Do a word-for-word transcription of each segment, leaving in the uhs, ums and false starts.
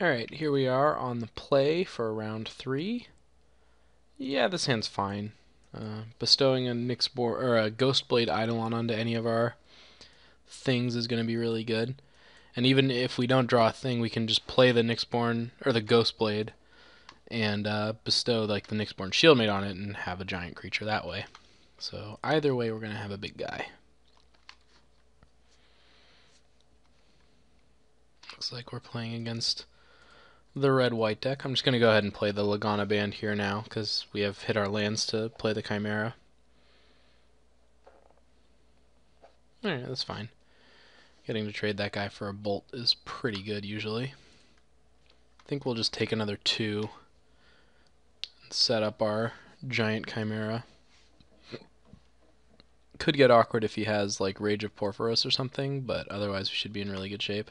Alright, here we are on the play for round three. Yeah, this hand's fine. Uh, bestowing a Nyxborn or a Ghostblade Eidolon onto any of our things is going to be really good. And even if we don't draw a thing, we can just play the Nyxborn or the Ghostblade and uh, bestow like the Nyxborn Shieldmate on it and have a giant creature that way. So either way, we're going to have a big guy. Looks like we're playing against the red-white deck. I'm just going to go ahead and play the Lagana Band here now because we have hit our lands to play the Chimera. Alright, that's fine. Getting to trade that guy for a Bolt is pretty good usually. I think we'll just take another two and set up our giant Chimera. Could get awkward if he has like Rage of Porphyros or something, but otherwise we should be in really good shape.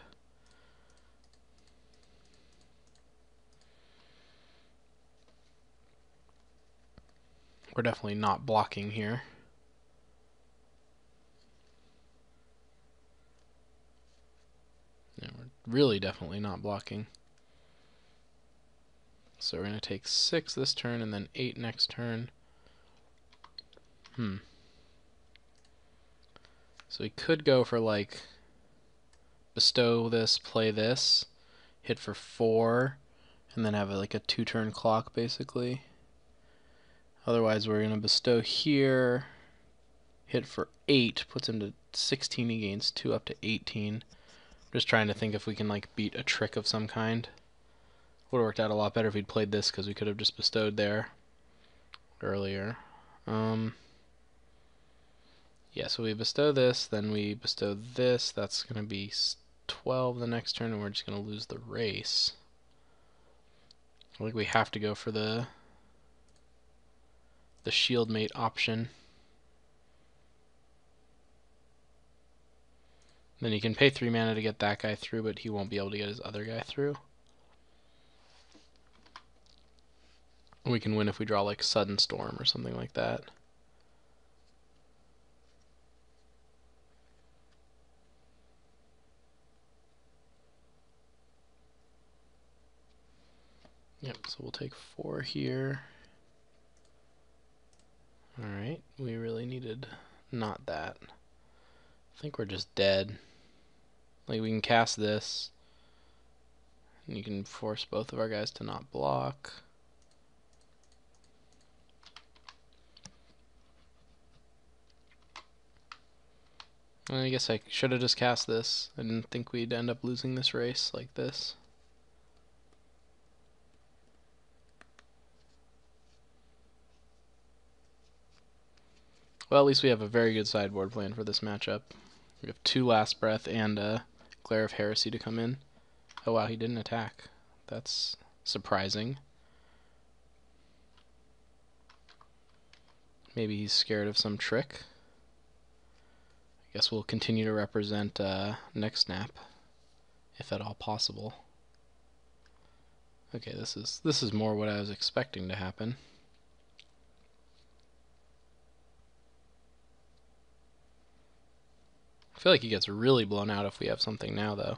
We're definitely not blocking here. Yeah, we're really definitely not blocking. So we're going to take six this turn and then eight next turn. Hmm. So we could go for like bestow this, play this, hit for four, and then have a, like a two-turn clock basically. Otherwise we're going to bestow here, hit for eight, puts him to sixteen, he gains two up to eighteen. I'm just trying to think if we can like beat a trick of some kind. Would have worked out a lot better if we'd played this because we could have just bestowed there earlier. Um, yeah, so we bestow this, then we bestow this. That's going to be twelve the next turn, and we're just going to lose the race. I think we have to go for the the Shieldmate option. Then you can pay three mana to get that guy through, but he won't be able to get his other guy through. We can win if we draw like Sudden Storm or something like that. Yep, so we'll take four here. Alright, we really needed not that. I think we're just dead. Like, we can cast this, and you can force both of our guys to not block. And I guess I should have just cast this. I didn't think we'd end up losing this race like this. Well, at least we have a very good sideboard plan for this matchup. We have two Last Breath and a Glare of Heresy to come in. Oh wow, he didn't attack. That's surprising. Maybe he's scared of some trick. I guess we'll continue to represent uh, next snap, if at all possible. Okay, this is this is more what I was expecting to happen. I feel like he gets really blown out if we have something now, though.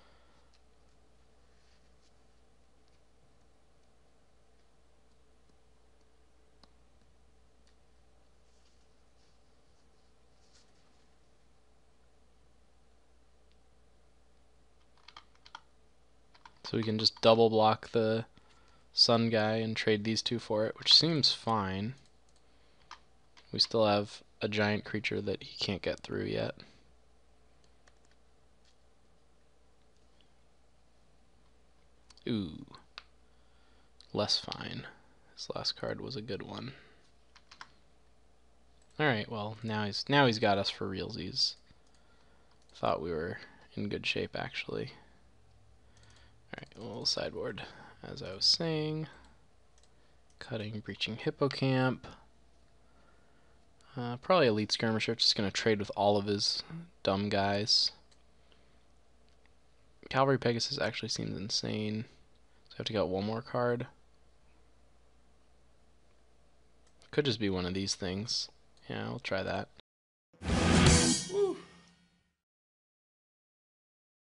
So we can just double block the Sun guy and trade these two for it, which seems fine. We still have a giant creature that he can't get through yet. Ooh. Less fine. This last card was a good one. Alright, well, now he's now he's got us for realsies. Thought we were in good shape, actually. Alright, well, sideboard, as I was saying. Cutting, Breaching Hippocamp. Uh, probably Elite Skirmisher, just going to trade with all of his dumb guys. Cavalry Pegasus actually seems insane. So I have to get one more card. Could just be one of these things. Yeah, we'll try that.